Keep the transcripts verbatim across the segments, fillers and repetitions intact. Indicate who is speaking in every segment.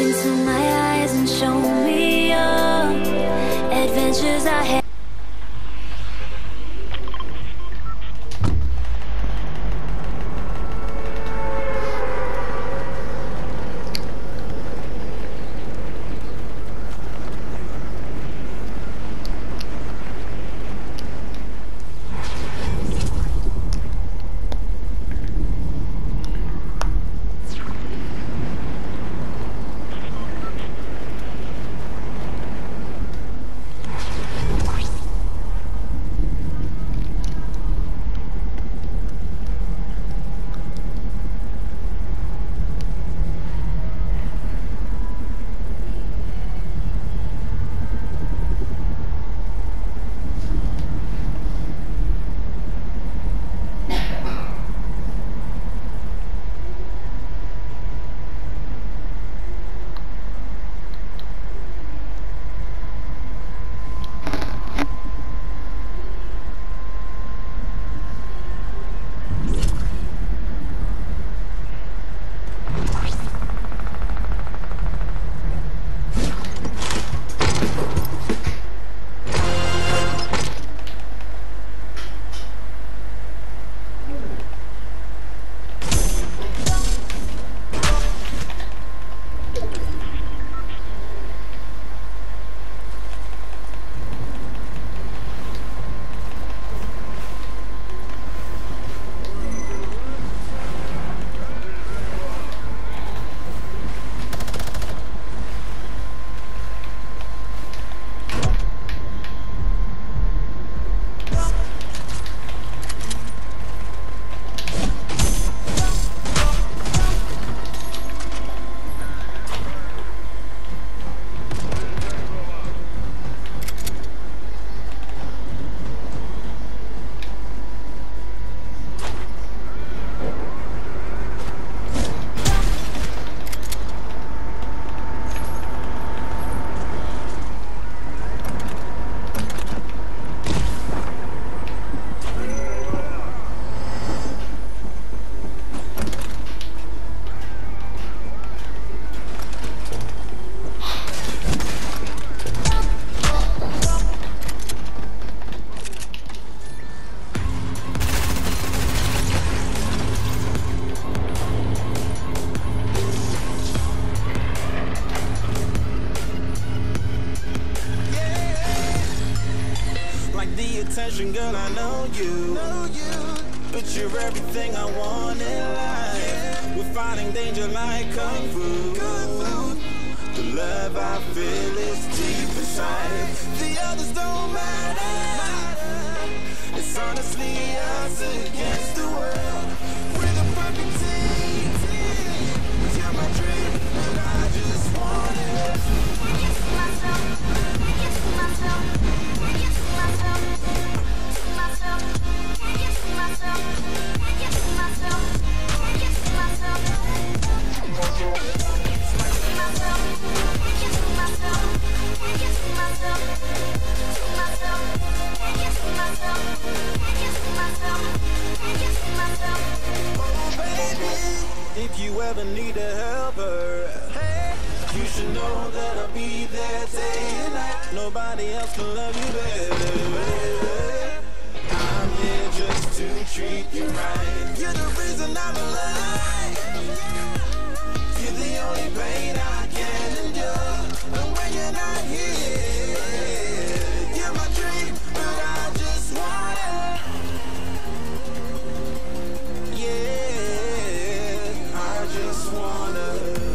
Speaker 1: into my eyes and show me your adventures I had.
Speaker 2: Girl, I know you, know you, but you're everything I want in life. Yeah. We're fighting danger like kung fu. Kung fu. The love I feel is deep inside. The others don't matter. It's honestly us against the world. We're the perfect team. You're my dream, and I just want it. I guess myself. I guess myself. I guess myself. If you ever need a helper, hey, you should know that I'll be there day and night. Nobody else can love you better. I'm here just to treat you right. You're the reason I'm alive. You're the only pain I can endure. And when you're not here, you're my dream, but I just want it. Yeah, I just wanna.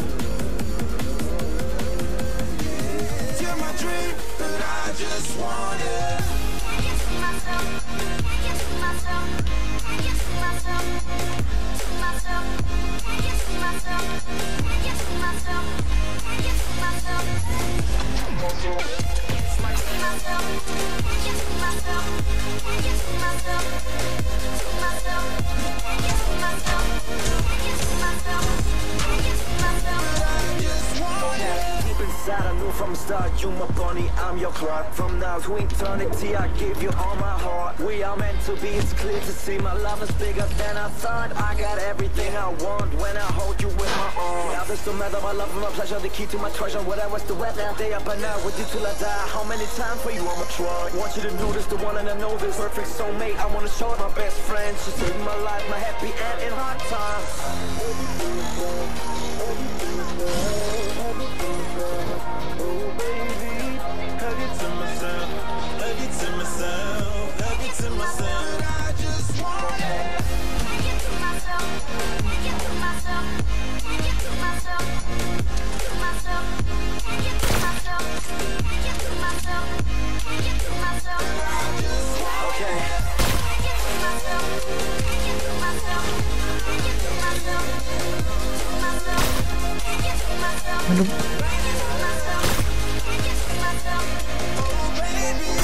Speaker 2: You're my dream, but I just want it. I guess myself. I guess myself. I guess myself. Myself. I guess myself. I guess myself. I guess myself. Myself. I guess myself. I guess myself. Myself. I guess myself. I guess myself. I guess myself. I just want it.
Speaker 3: inside, I knew from the start, you my bunny, I'm your Clark. From now to eternity, I give you all my heart. We are meant to be, it's clear to see. My love is bigger than I thought. I got everything I want when I hold you with my arms. Now this don't matter, my love and my pleasure, the key to my treasure. Whatever's the weather, day up and out with you till I die. How many times for you I'ma try? Want you to know this, the one and I know this. Perfect soulmate, I wanna show it my best friend. She saved my life, my happy end in hard times. Oh baby, hug it to myself, hug it to myself, hug it to myself. I just want it. Take it to myself, take it to myself, take it to myself, to myself, take it to myself, take it to myself, take it to myself. I just want okay. Take it to myself, take it to myself, take it to myself, to myself, take it to myself, take it to myself, take it to myself. Oh baby.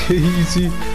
Speaker 4: Easy.